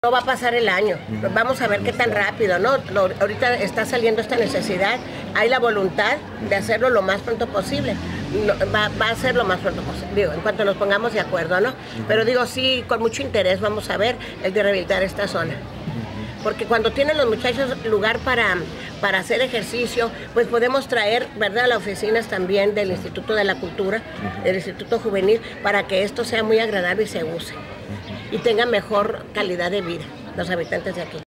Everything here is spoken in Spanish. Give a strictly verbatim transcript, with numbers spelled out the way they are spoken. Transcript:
No va a pasar el año, vamos a ver qué tan rápido, ¿no? Lo, ahorita está saliendo esta necesidad, hay la voluntad de hacerlo lo más pronto posible, no, va, va a ser lo más pronto posible, digo, en cuanto nos pongamos de acuerdo, ¿no? Pero digo, sí, con mucho interés vamos a ver el de rehabilitar esta zona. Porque cuando tienen los muchachos lugar para, para hacer ejercicio, pues podemos traer, ¿verdad?, a las oficinas también del Instituto de la Cultura, del Instituto Juvenil, para que esto sea muy agradable y se use. Y tenga mejor calidad de vida los habitantes de aquí.